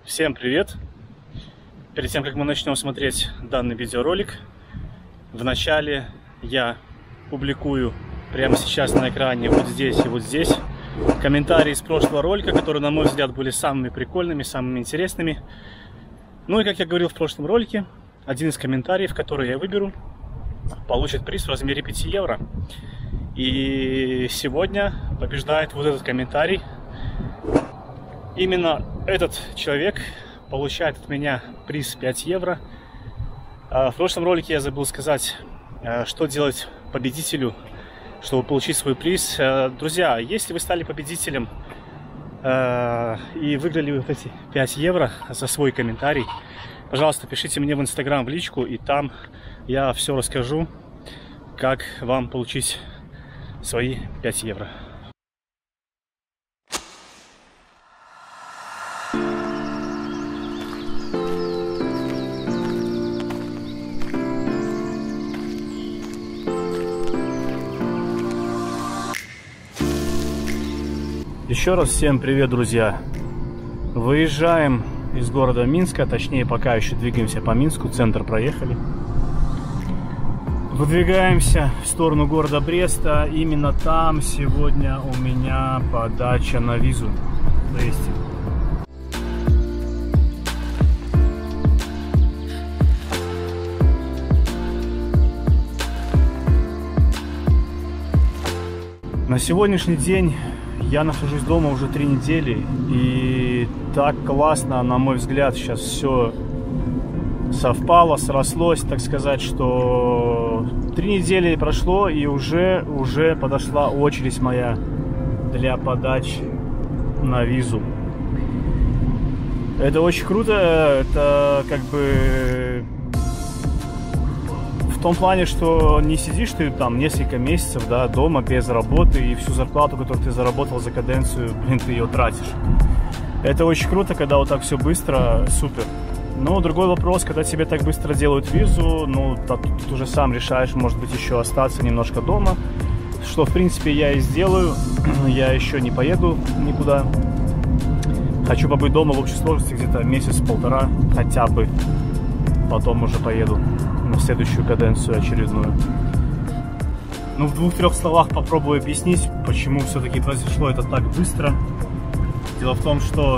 Всем привет! Перед тем, как мы начнем смотреть данный видеоролик, вначале я публикую прямо сейчас на экране вот здесь и вот здесь комментарии из прошлого ролика, которые, на мой взгляд, были самыми прикольными, самыми интересными. Ну и, как я говорил в прошлом ролике, один из комментариев, который я выберу, получит приз в размере 5 евро. И сегодня побеждает вот этот комментарий. Именно этот человек получает от меня приз 5 евро. В прошлом ролике я забыл сказать, что делать победителю, чтобы получить свой приз. Друзья, если вы стали победителем и выиграли вот эти 5 евро за свой комментарий, пожалуйста, пишите мне в Инстаграм в личку, и там я все расскажу, как вам получить свои 5 евро. Еще раз всем привет, друзья! Выезжаем из города Минска, точнее пока еще двигаемся по Минску, центр проехали. Выдвигаемся в сторону города Бреста. Именно там сегодня у меня подача на визу в Бресте. На сегодняшний день я нахожусь дома уже 3 недели, и так классно, на мой взгляд, сейчас все совпало, срослось, так сказать, что 3 недели прошло, и уже подошла очередь моя для подачи на визу. Это очень круто, это как бы в том плане, что не сидишь ты там несколько месяцев, да, дома без работы, и всю зарплату, которую ты заработал за каденцию, ты ее тратишь. Это очень круто, когда вот так все быстро, супер. Но другой вопрос, когда тебе так быстро делают визу, ну, тут уже сам решаешь, может быть, еще остаться немножко дома, что, в принципе, я и сделаю. Я еще не поеду никуда. Хочу побыть дома в общей сложности где-то месяц-полтора хотя бы. Потом уже поеду на следующую каденцию очередную. Ну, в 2-3 словах попробую объяснить, почему все-таки произошло это так быстро. Дело в том, что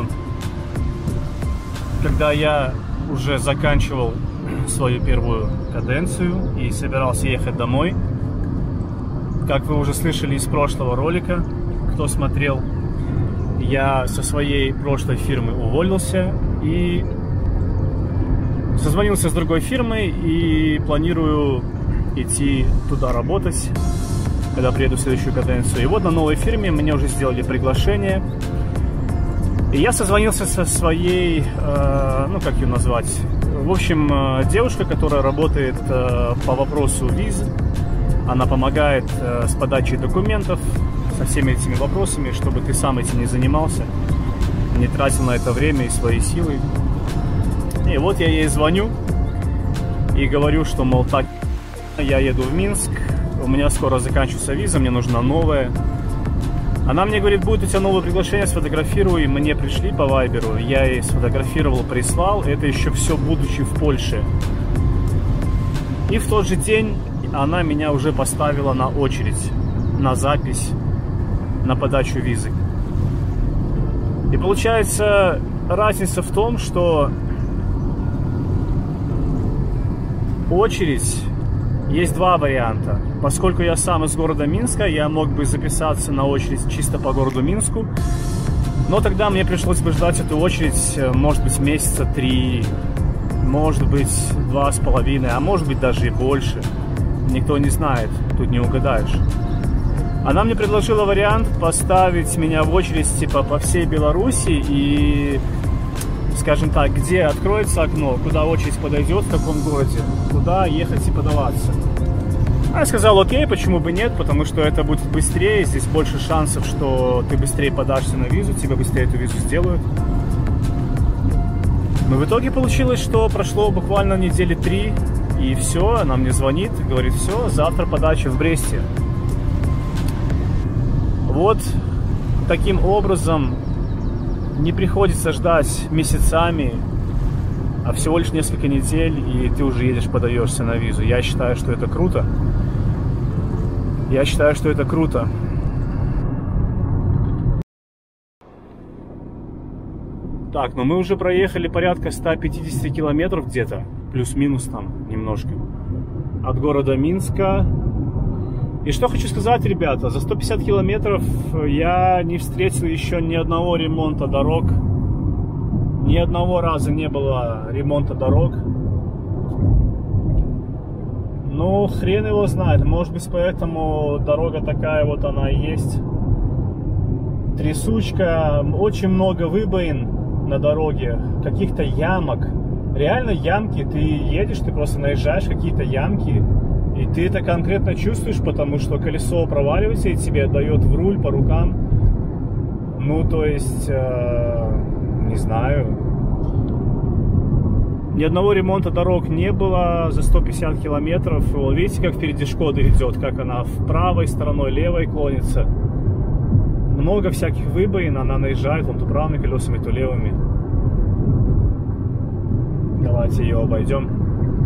когда я уже заканчивал свою первую каденцию и собирался ехать домой, как вы уже слышали из прошлого ролика, кто смотрел, я со своей прошлой фирмы уволился и созвонился с другой фирмой и планирую идти туда работать, когда приеду в следующую каденцию. И вот на новой фирме мне уже сделали приглашение. И я созвонился со своей, ну как ее назвать, в общем, девушка, которая работает по вопросу виз. Она помогает с подачей документов, со всеми этими вопросами, чтобы ты сам этим не занимался, не тратил на это время и свои силы. И вот я ей звоню и говорю, что, мол, так, я еду в Минск, у меня скоро заканчивается виза, мне нужна новая. Она мне говорит, будет у тебя новое приглашение, сфотографируй. Мне пришли по вайберу, я ей сфотографировал, прислал. Это еще все будучи в Польше. И в тот же день она меня уже поставила на очередь, на запись, на подачу визы. И получается, разница в том, что очередь, есть 2 варианта. Поскольку я сам из города Минска, я мог бы записаться на очередь чисто по городу Минску. Но тогда мне пришлось бы ждать эту очередь, может быть, месяца 3, может быть, 2,5, а может быть, даже и больше. Никто не знает, тут не угадаешь. Она мне предложила вариант поставить меня в очередь типа по всей Беларуси и, скажем так, где откроется окно, куда очередь подойдет, в каком городе, туда ехать и подаваться. Я сказал, окей, почему бы нет, потому что это будет быстрее, здесь больше шансов, что ты быстрее подашься на визу, тебе быстрее эту визу сделают. Но в итоге получилось, что прошло буквально недели 3, и все, она мне звонит, говорит, все, завтра подача в Бресте. Вот таким образом не приходится ждать месяцами, а всего лишь несколько недель, и ты уже едешь, подаешься на визу. Я считаю, что это круто. Я считаю, что это круто. Так, но мы уже проехали порядка 150 километров где-то, плюс-минус там немножко, от города Минска. И что хочу сказать, ребята, за 150 километров я не встретил еще ни одного ремонта дорог. Ни одного раза не было ремонта дорог. Ну, хрен его знает. Может быть, поэтому дорога такая вот она и есть. Трясучка, очень много выбоин на дороге, каких-то ямок. Реально ямки. Ты едешь, ты просто наезжаешь в какие-то ямки. И ты это конкретно чувствуешь, потому что колесо проваливается и тебе дает в руль по рукам. Ну, то есть, не знаю. Ни одного ремонта дорог не было за 150 километров. Вот видите, как впереди Шкода идет, как она в правой стороной, левой клонится. Много всяких выбоин, она наезжает вон то правыми колесами, то левыми. Давайте ее обойдем.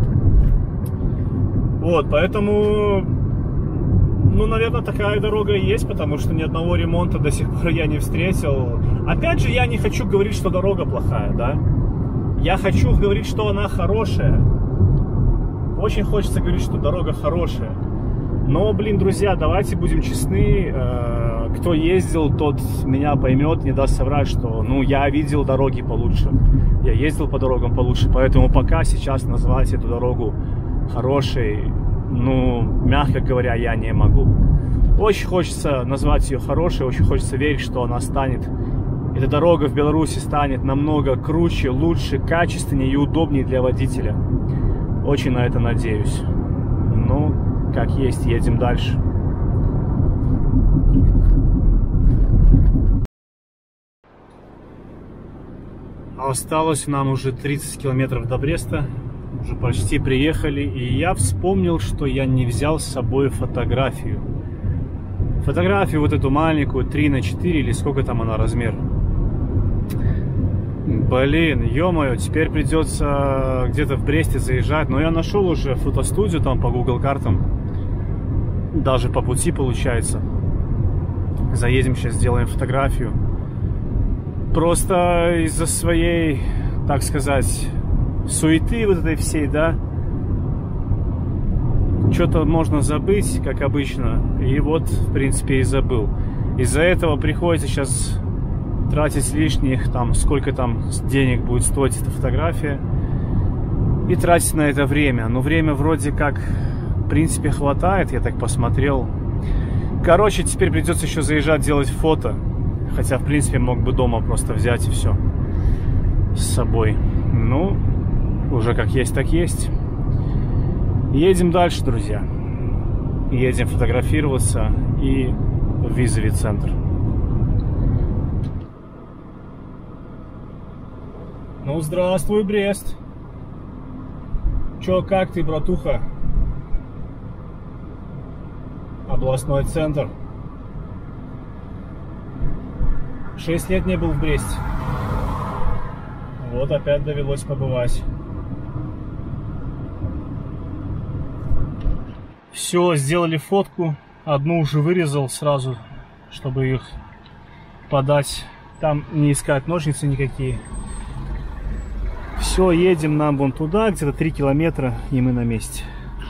Вот, поэтому, ну, наверное, такая дорога и есть, потому что ни одного ремонта до сих пор я не встретил. Опять же, я не хочу говорить, что дорога плохая, да? Я хочу говорить, что она хорошая. Очень хочется говорить, что дорога хорошая. Но, блин, друзья, давайте будем честны. Кто ездил, тот меня поймет, не даст соврать, что, ну, я видел дороги получше. Я ездил по дорогам получше, поэтому пока сейчас назвать эту дорогу хорошей, ну, мягко говоря, я не могу. Очень хочется назвать ее хорошей, очень хочется верить, что она станет, эта дорога в Беларуси станет намного круче, лучше, качественнее и удобнее для водителя. Очень на это надеюсь. Ну, как есть, едем дальше. Осталось нам уже 30 километров до Бреста. Уже почти приехали, и я вспомнил, что я не взял с собой фотографию. Фотографию вот эту маленькую, 3×4, или сколько там она размер. Блин, ё-моё, теперь придется где-то в Бресте заезжать. Но я нашел уже фотостудию там по Google картам. Даже по пути получается. Заедем сейчас, сделаем фотографию. Просто из-за своей, так сказать, суеты вот этой всей, да, что-то можно забыть, как обычно, и вот, в принципе, и забыл. Из-за этого приходится сейчас тратить лишних, там, сколько там денег будет стоить эта фотография, и тратить на это время. Но время вроде как, в принципе, хватает, я так посмотрел. Короче, теперь придется еще заезжать делать фото, хотя, в принципе, мог бы дома просто взять и все с собой. Ну, уже как есть, так есть. Едем дальше, друзья. Едем фотографироваться и в визовый центр. Ну, здравствуй, Брест. Чё, как ты, братуха? Областной центр. 6 лет не был в Бресте. Вот опять довелось побывать. Все, сделали фотку. Одну уже вырезал сразу, чтобы их подать. Там не искать ножницы никакие. Все, едем нам вон туда, где-то 3 километра, и мы на месте.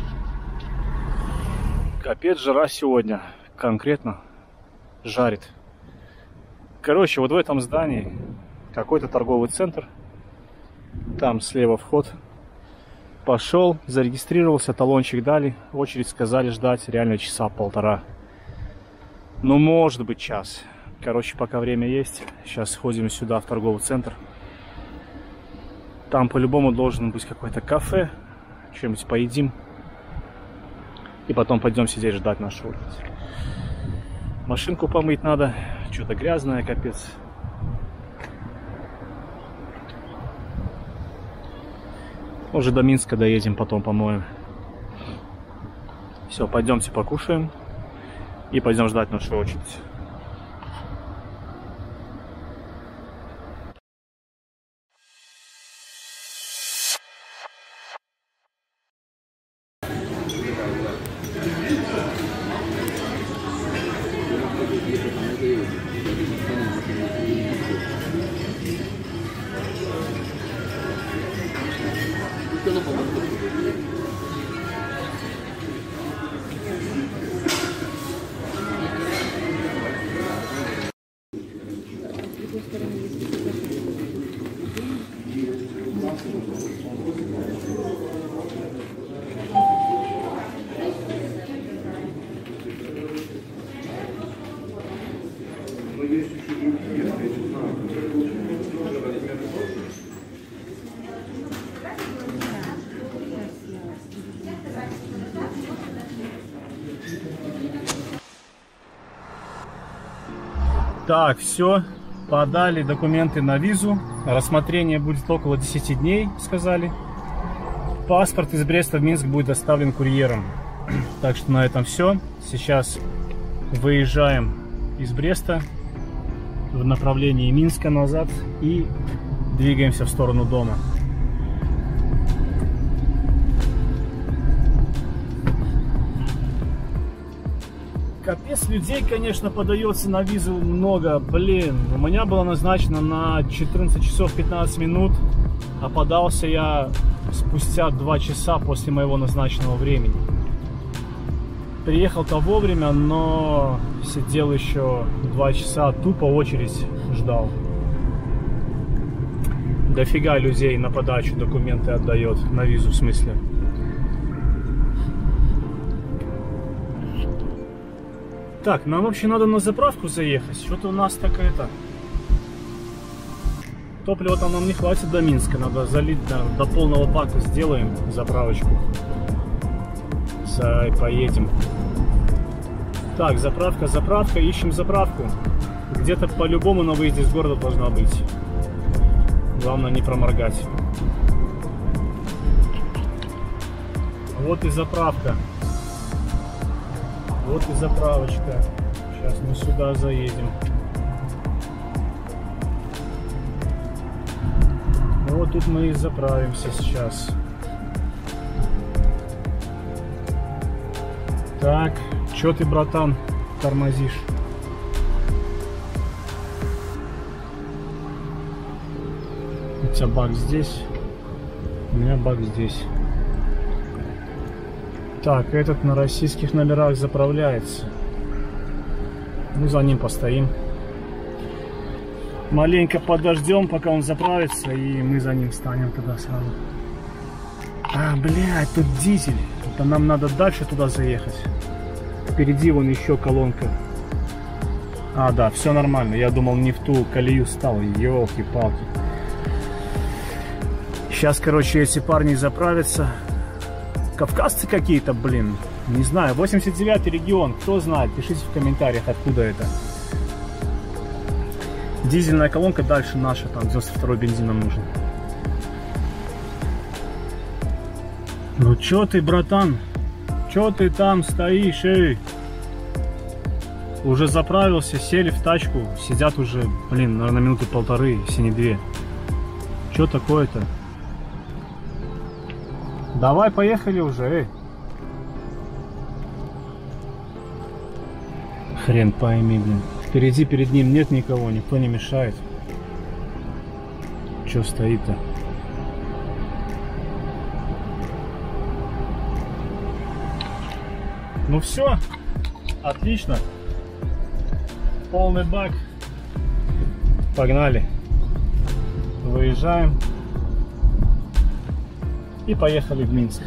Капец, жара сегодня. Конкретно жарит. Короче, вот в этом здании какой-то торговый центр. Там слева вход. Пошел, зарегистрировался, талончик дали. Очередь сказали ждать реально часа полтора. Ну, может быть, час. Короче, пока время есть. Сейчас сходим сюда, в торговый центр. Там по-любому должен быть какое-то кафе. Что-нибудь поедим. И потом пойдем сидеть ждать нашу очередь. Машинку помыть надо. Что-то грязное, капец. Уже до Минска доедем, потом помоем. Все, пойдемте покушаем. И пойдем ждать нашу очередь. Так, все, подали документы на визу. Рассмотрение будет около 10 дней, сказали. Паспорт из Бреста в Минск будет доставлен курьером. Так что на этом все. Сейчас выезжаем из Бреста в направлении Минска назад и двигаемся в сторону дома. Капец, людей, конечно, подается на визу много. Блин, у меня было назначено на 14 часов 15 минут, а подался я спустя 2 часа после моего назначенного времени. Приехал-то вовремя, но сидел еще 2 часа, тупо очередь ждал. Дофига людей на подачу документы отдает, на визу в смысле. Так, нам вообще надо на заправку заехать. Что-то у нас так это... Топлива там нам не хватит до Минска. Надо залить до полного бака. Сделаем заправочку. Поедем. Так, заправка. Ищем заправку. Где-то по-любому на выезде из города должна быть. Главное не проморгать. Вот и заправка. Вот и заправочка. Сейчас мы сюда заедем. Ну вот тут мы и заправимся сейчас. Так, чё ты, братан, тормозишь? У тебя бак здесь, у меня бак здесь. Так, этот на российских номерах заправляется. Ну, за ним постоим. Маленько подождем, пока он заправится, и мы за ним встанем тогда сразу. А, блядь, тут дизель. Это нам надо дальше туда заехать. Впереди вон еще колонка. А, да, все нормально. Я думал, не в ту колею стал. Ёлки-палки. Сейчас, короче, эти парни заправятся. Кавказцы какие-то, блин. Не знаю, 89-й регион. Кто знает, пишите в комментариях, откуда это. Дизельная колонка дальше наша, там 92-й бензин нам нужен. Ну чё ты, братан? Чё ты там стоишь, эй? Уже заправился, сели в тачку. Сидят уже, блин, наверное, минуты полторы, если не 2. Чё такое-то? Давай, поехали уже, эй. Хрен пойми, блин. Впереди, перед ним нет никого, никто не мешает. Чё стоит-то? Ну все, отлично. Полный бак. Погнали. Выезжаем. И поехали в Минск.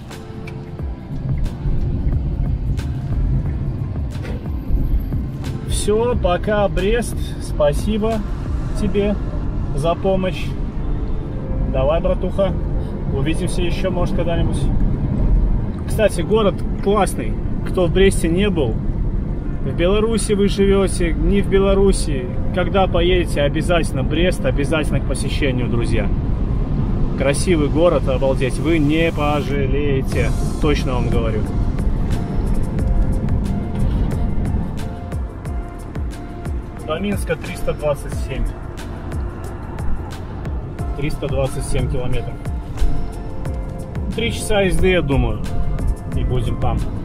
Все, пока, Брест. Спасибо тебе за помощь. Давай, братуха. Увидимся еще, может, когда-нибудь. Кстати, город классный. Кто в Бресте не был, в Беларуси вы живете, не в Беларуси, когда поедете, обязательно Брест, обязательно к посещению, друзья. Красивый город, обалдеть, вы не пожалеете, точно вам говорю. До Минска 327 километров. 3 часа езды, я думаю, и будем там.